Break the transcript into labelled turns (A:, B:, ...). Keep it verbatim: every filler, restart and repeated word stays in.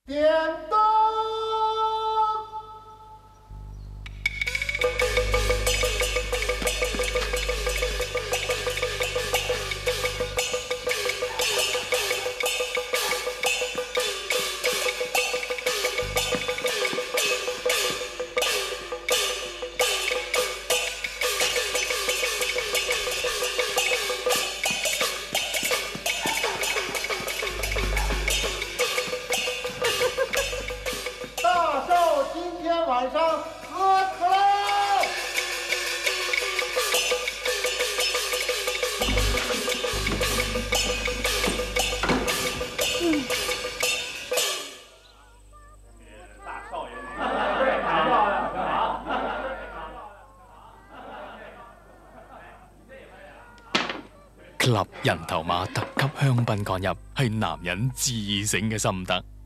A: 点灯。大寿今天晚上喝可乐。
B: 嗯。
C: 大少爷，对，太漂亮了，
D: club 人頭馬特級香檳幹入係男人自省嘅心得。